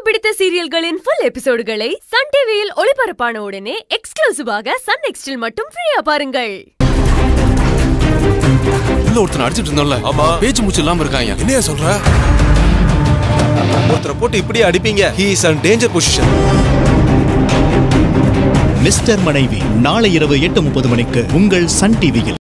பிடித்த சீரியல்களின் full எபிசோடுகளை Sun டிவியில் ஒளிபரப்பான உடனே எக்ஸ்க்ளூசிவாக Sun NXTல் மட்டும் ஃப்ரீயா பாருங்கள். உள்ள ஒருத்தன் அடிச்சிட்டு இருந்தான்ல, ஆமா, பேச்சு மூச்சு இல்லாம இருக்காங்க. என்னையா சொல்ற? ஒருத்தரை போட்டு இப்படி அடிப்பீங்க. He is in danger position. Mister மனைவி நாளை இரவு 8:30 மணிக்கு உங்கள் சன் டிவியில்.